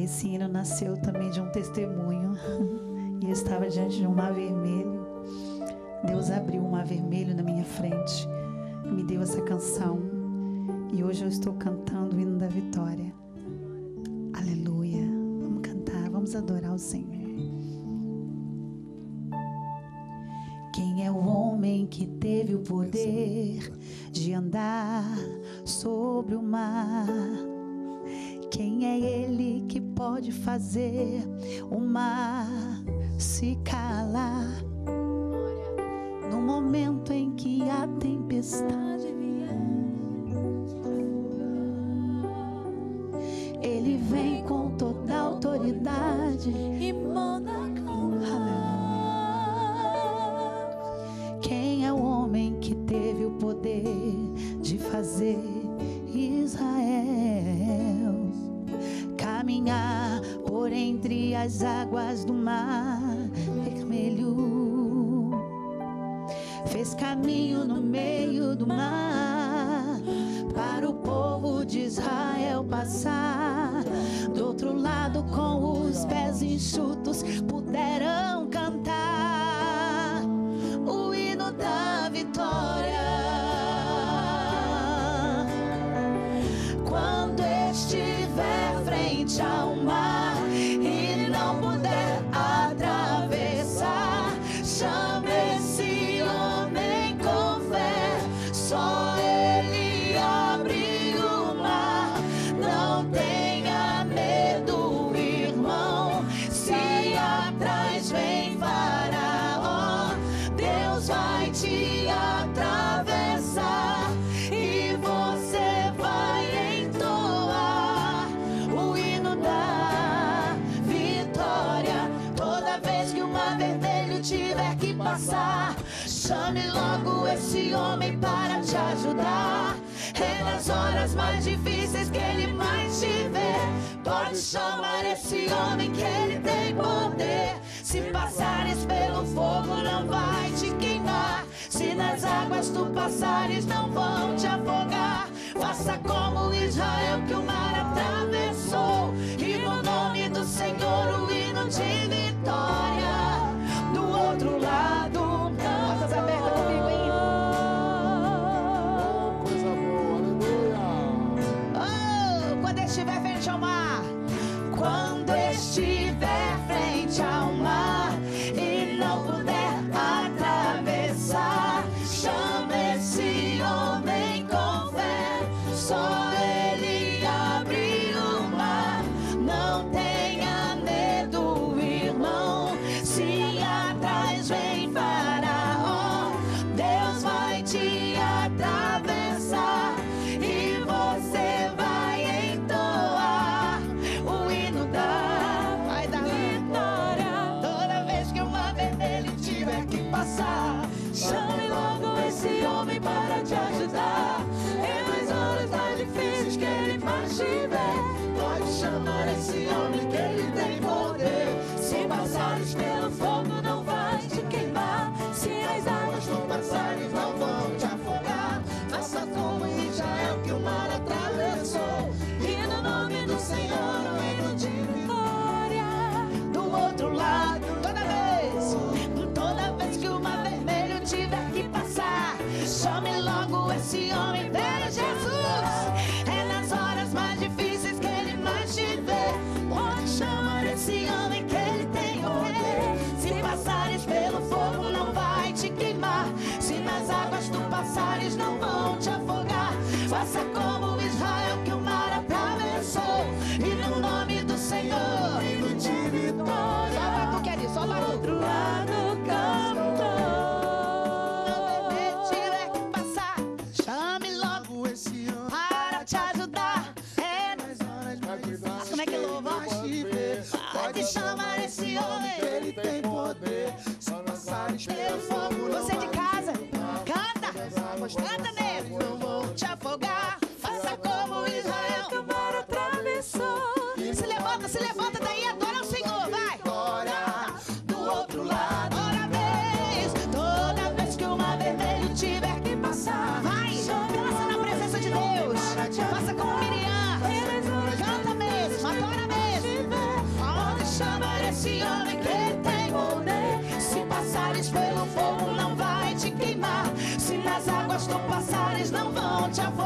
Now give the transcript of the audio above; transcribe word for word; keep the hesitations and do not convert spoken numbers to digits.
Esse hino nasceu também de um testemunho. E eu estava diante de um mar vermelho. Deus abriu um mar vermelho na minha frente, me deu essa canção. E hoje eu estou cantando o hino da vitória. Aleluia. Vamos cantar, vamos adorar o Senhor. Quem é o homem que teve o poder de andar sobre o mar? Quem é ele que pode fazer o mar se calar? No momento em que a tempestade vier, ele vem com toda a autoridade e manda acalmar. Quem é o homem que teve o poder de fazer Israel caminhar por entre as águas do mar vermelho? Fez caminho no meio do mar para o povo de Israel passar. Do outro lado, com os pés enxutos, puderam cantar o hino da vitória. Quando estiver frente ao mar e não puder atravessar, chame esse homem com fé, só ele abre o mar. Não tenha medo, irmão, se atrás vem Faraó, Deus vai te atravessar e você vai entoar o hino da vitória. Toda vez que o mar vermelho tiver que passar, chame logo esse homem para te ajudar. É nas horas mais difíceis que ele mais te vê. Pode chamar esse homem que ele tem poder. Se passares pelo fogo não vai te queimar. Se nas águas tu passares não vão te afogar. Faça como Israel que o mar atravessou, e no nome do Senhor o hino de vitória. Do outro lado, portas abertas comigo, hein? Coisa boa, aleluia. Oh, quando estiver frente ao mar, quando estiver frente ao mar e não puder atravessar, chama esse homem com fé, só ele abre o mar. Não tenha medo, irmão, se atrás vem Faraó, Deus vai te atravessar e você vai entoar o hino da, vai da vitória. Toda vez que o mar vermelho tiver que passar, chame logo esse homem para te ajudar. É nas horas mais difíceis que ele mais te vê. Pode chamar esse homem que ele tem poder. Se passares pelo fogo não vai te queimar. Se as águas tu passares não vão te afogar. Faça como Israel que o mar atravessou, e no nome do Senhor o hino de vitória. Do outro lado, toda vez, toda vez que o mar vermelho tiver que passar, chame logo esse homem, veja Jesus. É nas horas mais difíceis que ele mais te vê. Pode chamar esse homem que ele tem poder. Se passares pelo fogo não vai te queimar. Se nas águas tu passares não vão te afogar. Faça como Israel que o mar atravessou, e no nome do Senhor hino de vitória. Só pra tu quer ir, só para o outro lado cantou. Não vermelho tiver que passar, chame logo Esse homem para te ajudar. É nas horas mais difíceis como é que louva? Pode chamar esse homem, ele tem poder. Só nas áreas pelo fogo. Você de casa, canta, canta mesmo. Não vou te afogar. Faça como Israel que o mar atravessou. Se levanta, se levanta daí, adora o Senhor, vai. Do outro lado, outra vez, toda vez que o mar vermelho tiver que passar, vai, dança na presença de Deus. Faça como Miriam, canta mesmo, adora mesmo. homem que tem poder. Se passares pelo fogo não vai te queimar. Se nas águas tu passares não vão te afogar.